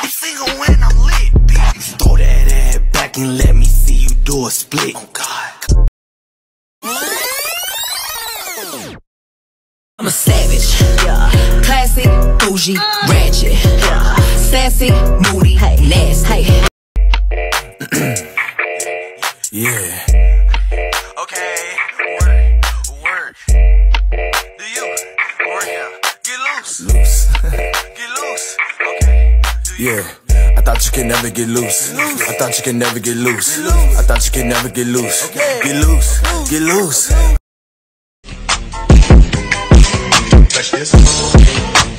I'm single when I'm lit, bitch. Throw that ass back and let me see you do a split. Oh God. I'm a savage, yeah. Classy, bougie, ratchet, yeah. Sassy, moody, hey. Nasty. Yeah. Okay, work. Do you work out? Get loose. Get loose. Okay. Yeah. I thought you could never get loose. I thought you could never get loose. I thought you could never get loose. Okay. Get loose. Get loose. Touch this.